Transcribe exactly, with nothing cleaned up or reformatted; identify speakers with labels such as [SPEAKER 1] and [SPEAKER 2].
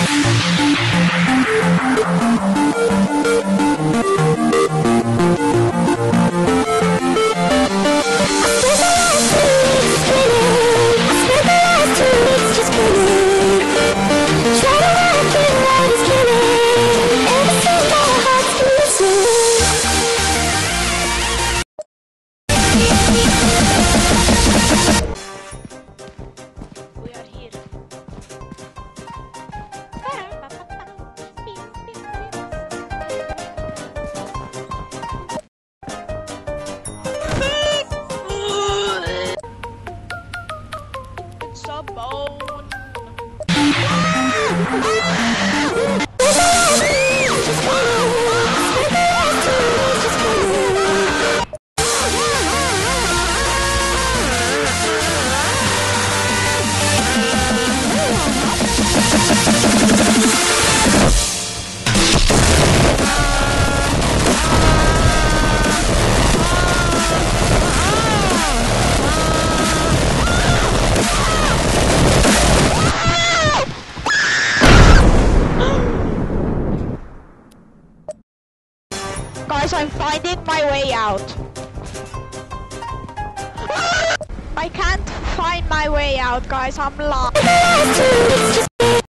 [SPEAKER 1] Guys, I'm finding my way out. I can't find my way out, guys. I'm lost.